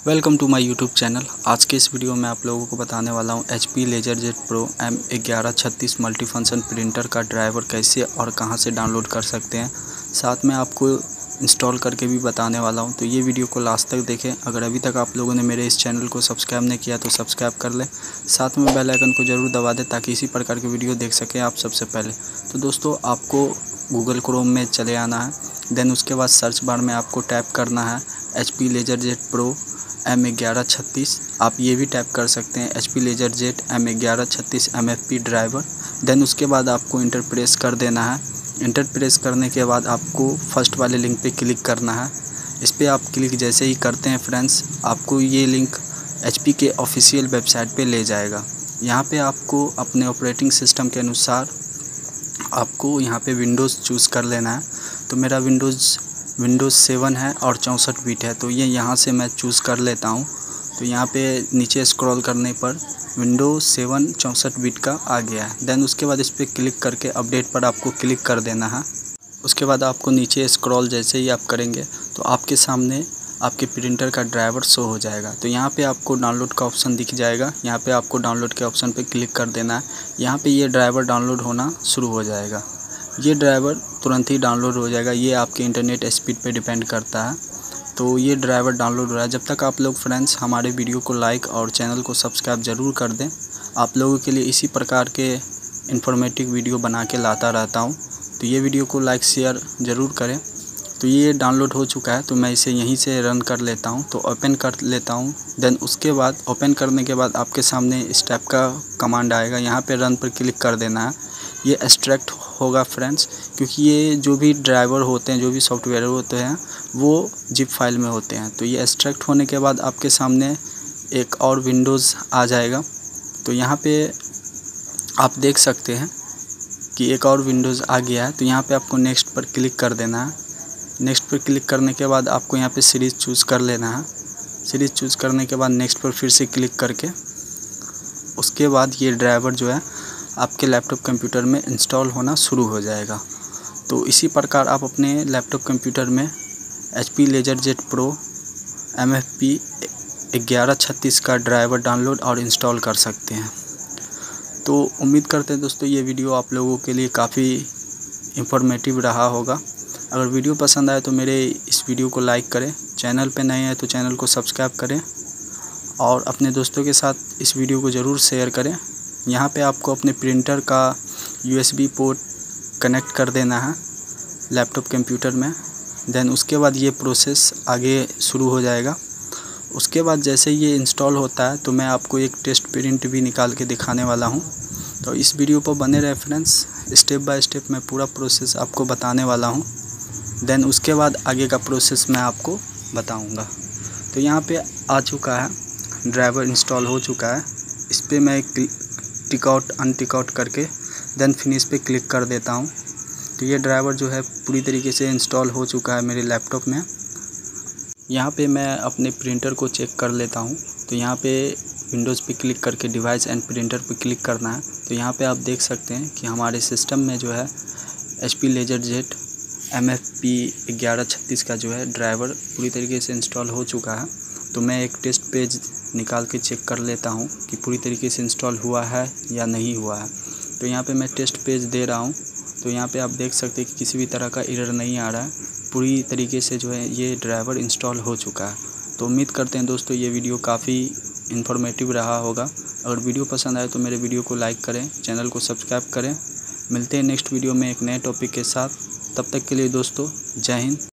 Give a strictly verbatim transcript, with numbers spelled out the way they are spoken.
Welcome to my YouTube channel. आज के इस वीडियो में आप लोगों को बताने वाला हूं H P LaserJet Pro M ग्यारह छत्तीस मल्टीफंक्शन प्रिंटर का ड्राइवर कैसे और कहां से डाउनलोड कर सकते हैं। साथ में आपको इंस्टॉल करके भी बताने वाला हूं, तो ये वीडियो को लास्ट तक देखें। अगर अभी तक आप लोगों ने मेरे इस चैनल को सब्सक्राइब नहीं किया तो सब्सक्राइब कर लें, साथ में बेल आइकन को ज़रूर दबा दें ताकि इसी प्रकार की वीडियो देख सकें आप सबसे पहले। तो दोस्तों, आपको गूगल क्रोम में चले आना है, देन उसके बाद सर्च बार में आपको टाइप करना है H P LaserJet Pro M ग्यारह छत्तीस। आप ये भी टाइप कर सकते हैं एच पी लेजरजेट एम ग्यारह छत्तीस M F P driver. Then उसके बाद आपको इंटर प्रेस कर देना है। इंटर प्रेस करने के बाद आपको फर्स्ट वाले लिंक पे क्लिक करना है। इस पर आप क्लिक जैसे ही करते हैं फ्रेंड्स, आपको ये लिंक एच पी के ऑफिशियल वेबसाइट पे ले जाएगा। यहाँ पे आपको अपने ऑपरेटिंग सिस्टम के अनुसार आपको यहाँ पे विंडोज़ चूज़ कर लेना है। तो मेरा विंडोज़ विंडोज़ सेवन है और चौंसठ बीट है, तो ये यहाँ से मैं चूज़ कर लेता हूँ। तो यहाँ पे नीचे स्क्रॉल करने पर विंडोज़ सेवन चौंसठ बीट का आ गया है। देन उसके बाद इस पर क्लिक करके अपडेट पर आपको क्लिक कर देना है। उसके बाद आपको नीचे स्क्रॉल जैसे ही आप करेंगे तो आपके सामने आपके प्रिंटर का ड्राइवर शो हो जाएगा। तो यहाँ पे आपको डाउनलोड का ऑप्शन दिख जाएगा। यहाँ पे आपको डाउनलोड के ऑप्शन पे क्लिक कर देना है। यहाँ पे ये ड्राइवर डाउनलोड होना शुरू हो जाएगा। ये ड्राइवर तुरंत ही डाउनलोड हो जाएगा। ये आपके इंटरनेट स्पीड पे डिपेंड करता है। तो ये ड्राइवर डाउनलोड हो रहा है। जब तक आप लोग फ्रेंड्स हमारे वीडियो को लाइक और चैनल को सब्सक्राइब ज़रूर कर दें। आप लोगों के लिए इसी प्रकार के इन्फॉर्मेटिव वीडियो बना के लाता रहता हूँ, तो ये वीडियो को लाइक शेयर ज़रूर करें। तो ये डाउनलोड हो चुका है, तो मैं इसे यहीं से रन कर लेता हूँ। तो ओपन कर लेता हूँ। देन उसके बाद ओपन करने के बाद आपके सामने इस टाइप का कमांड आएगा। यहाँ पे रन पर क्लिक कर देना है। ये एक्सट्रैक्ट होगा फ्रेंड्स, क्योंकि ये जो भी ड्राइवर होते हैं, जो भी सॉफ्टवेयर होते हैं, वो जिप फाइल में होते हैं। तो ये एक्सट्रैक्ट होने के बाद आपके सामने एक और विंडोज़ आ जाएगा। तो यहाँ पे आप देख सकते हैं कि एक और विंडोज़ आ गया है। तो यहाँ पे आपको नेक्स्ट पर क्लिक कर देना है। नेक्स्ट पर क्लिक करने के बाद आपको यहाँ पे सीरीज़ चूज़ कर लेना है। सीरीज़ चूज़ करने के बाद नेक्स्ट पर फिर से क्लिक करके उसके बाद ये ड्राइवर जो है आपके लैपटॉप कंप्यूटर में इंस्टॉल होना शुरू हो जाएगा। तो इसी प्रकार आप अपने लैपटॉप कंप्यूटर में H P LaserJet Pro M F P ग्यारह छत्तीस का ड्राइवर डाउनलोड और इंस्टॉल कर सकते हैं। तो उम्मीद करते हैं दोस्तों ये वीडियो आप लोगों के लिए काफ़ी इंफॉर्मेटिव रहा होगा। अगर वीडियो पसंद आए तो मेरे इस वीडियो को लाइक करें, चैनल पे नए हैं तो चैनल को सब्सक्राइब करें और अपने दोस्तों के साथ इस वीडियो को ज़रूर शेयर करें। यहाँ पे आपको अपने प्रिंटर का U S B port connect कर देना है लैपटॉप कंप्यूटर में। देन उसके बाद ये प्रोसेस आगे शुरू हो जाएगा। उसके बाद जैसे ये इंस्टॉल होता है तो मैं आपको एक टेस्ट प्रिंट भी निकाल के दिखाने वाला हूँ। तो इस वीडियो पर बने रहे फ्रेंड्स, स्टेप बाय स्टेप मैं पूरा प्रोसेस आपको बताने वाला हूँ। देन उसके बाद आगे का प्रोसेस मैं आपको बताऊँगा। तो यहाँ पे आ चुका है, ड्राइवर इंस्टॉल हो चुका है। इस पर मैं टिक आउट अनटिक आउट करके देन फिनिश पे क्लिक कर देता हूँ। तो ये ड्राइवर जो है पूरी तरीके से इंस्टॉल हो चुका है मेरे लैपटॉप में। यहाँ पे मैं अपने प्रिंटर को चेक कर लेता हूँ। तो यहाँ पे विंडोज़ पे क्लिक करके डिवाइस एंड प्रिंटर पे क्लिक करना है। तो यहाँ पे आप देख सकते हैं कि हमारे सिस्टम में जो है H P LaserJet M F P ग्यारह छत्तीस का जो है ड्राइवर पूरी तरीके से इंस्टॉल हो चुका है। तो मैं एक टेस्ट पेज निकाल के चेक कर लेता हूँ कि पूरी तरीके से इंस्टॉल हुआ है या नहीं हुआ है। तो यहाँ पे मैं टेस्ट पेज दे रहा हूँ। तो यहाँ पे आप देख सकते हैं कि किसी भी तरह का एरर नहीं आ रहा है। पूरी तरीके से जो है ये ड्राइवर इंस्टॉल हो चुका है। तो उम्मीद करते हैं दोस्तों ये वीडियो काफ़ी इन्फॉर्मेटिव रहा होगा। अगर वीडियो पसंद आए तो मेरे वीडियो को लाइक करें, चैनल को सब्सक्राइब करें। मिलते हैं नेक्स्ट वीडियो में एक नए टॉपिक के साथ। तब तक के लिए दोस्तों जय हिंद।